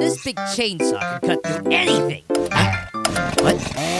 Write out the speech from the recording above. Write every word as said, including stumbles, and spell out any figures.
This big chainsaw can cut through anything. What?